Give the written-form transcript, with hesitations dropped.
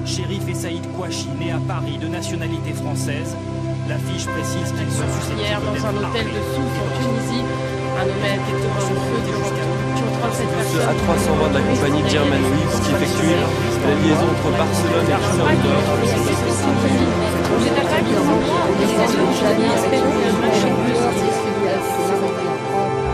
Chérif et Saïd Kouachi, nés à Paris, de nationalité française. L'affiche précise qu'ils sont susceptibles hier dans un hôtel de Sousse en Tunisie. Un homme a été devant le feu tuant 37 personnes. A320 de la compagnie Germanwings qui effectue la liaison entre Barcelone et Düsseldorf. Cette attaque est